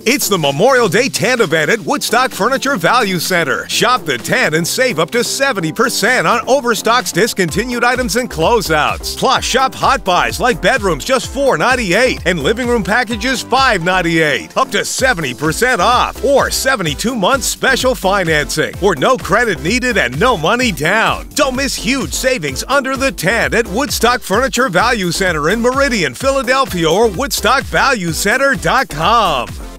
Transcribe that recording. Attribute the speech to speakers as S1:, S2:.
S1: It's the Memorial Day Tan event at Woodstock Furniture Value Center. Shop the Tan and save up to 70% on overstocks, discontinued items, and closeouts. Plus, shop hot buys like bedrooms just $4.98 and living room packages $5.98. Up to 70% off or 72 months special financing or no credit needed and no money down. Don't miss huge savings under the Tan at Woodstock Furniture Value Center in Meridian, Philadelphia or WoodstockValueCenter.com.